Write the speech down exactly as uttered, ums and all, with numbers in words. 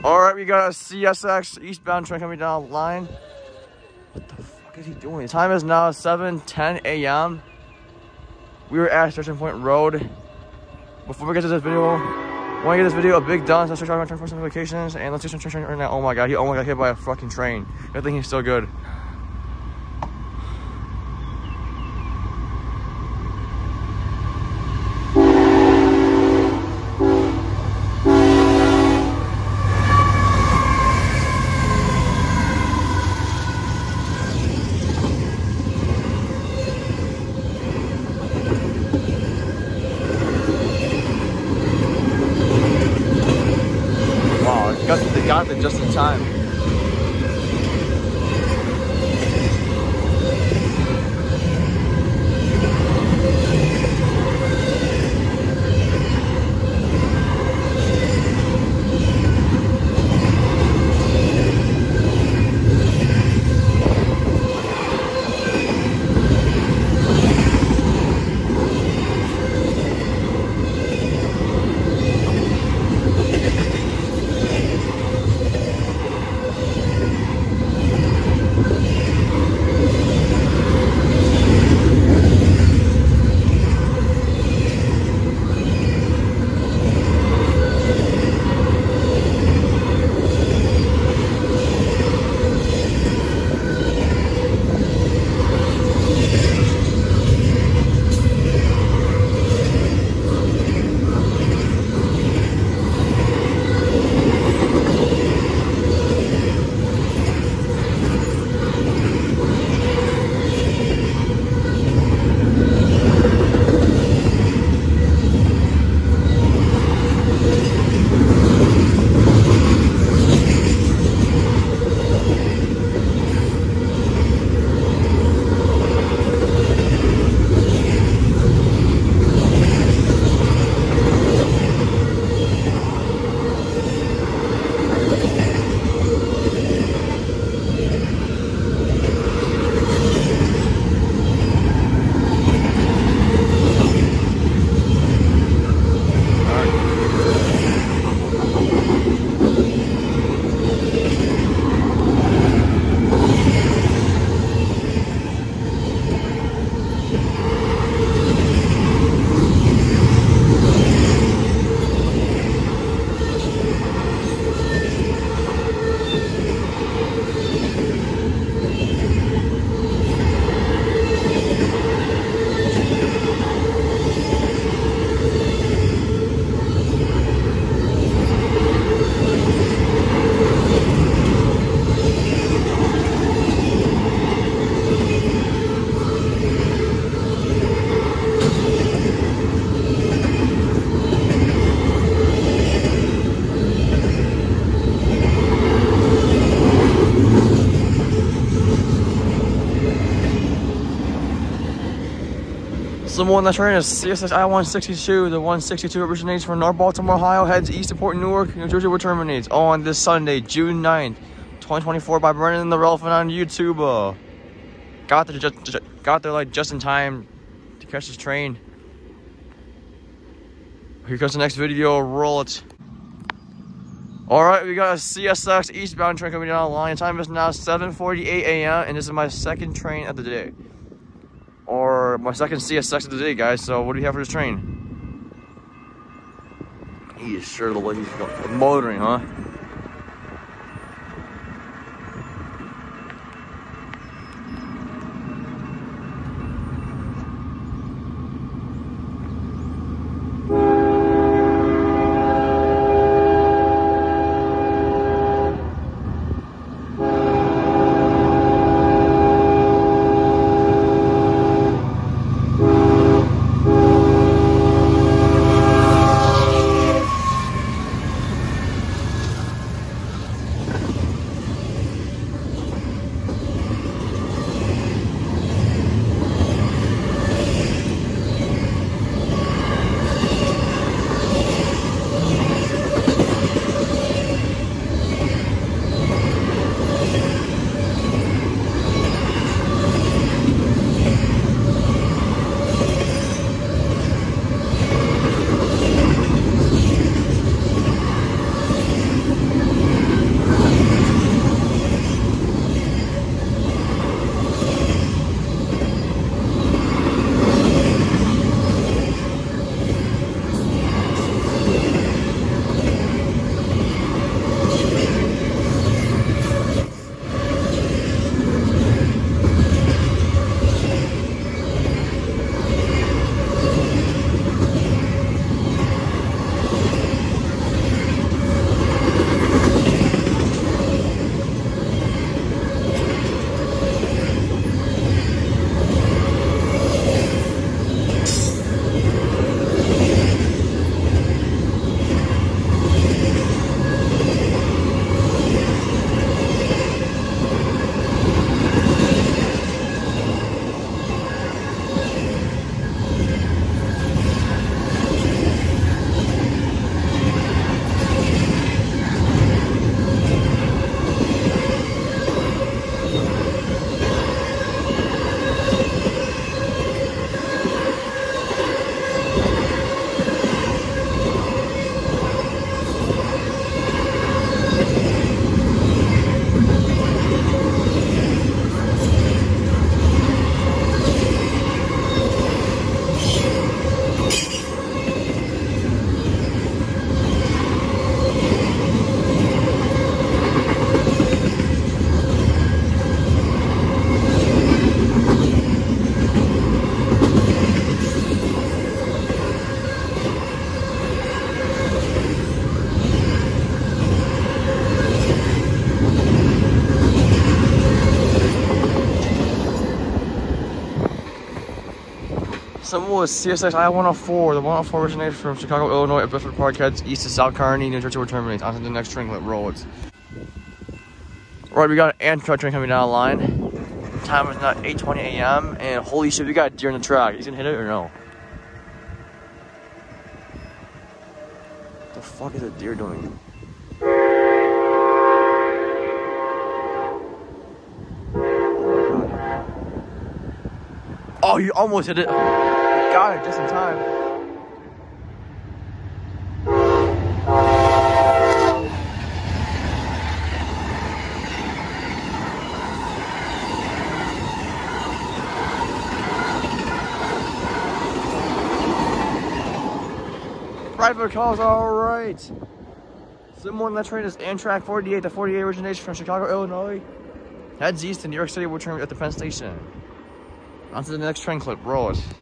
All right, we got a C S X eastbound train coming down the line. What the fuck is he doing? The time is now seven ten a m We were at Station Point Road. Before we get to this video, I want to give this video a big done. So let's try to for some notifications and let's do some train right now. Oh my god, he almost got hit by a fucking train. I think he's still good. They got it just in time. Someone on that train is C S X I one sixty-two. The one sixty-two originates from North Baltimore, Ohio, heads east to Port Newark, New Jersey, where it terminates on this Sunday, June ninth, twenty twenty-four, by Brennan the Relevant on YouTube. Uh, got there just, just got there like just in time to catch this train. Here comes the next video. Roll it. All right, we got a C S X eastbound train coming down the line. Time is now seven forty-eight a m and this is my second train of the day. Or my second C S X of the day, guys. So what do you have for this train? He is sure looks like he's motoring, huh? Symbol is C S X I one oh four. The one oh four originates from Chicago, Illinois, at Bedford Park, heads east to South Kearney, New Jersey, where it terminates onto the next Trinket roads. Right, we got an Amtrak train coming down the line. Time is now eight twenty a m and holy shit, we got a deer in the track. He's gonna hit it or no? What the fuck is a deer doing? Oh, you almost hit it. Got it just in time. Private calls, all right. Symbol on that train is Amtrak forty-eight. The forty-eight originates from Chicago, Illinois. Heads east to New York City, will turn at the Penn Station. On to the next train clip, roll it.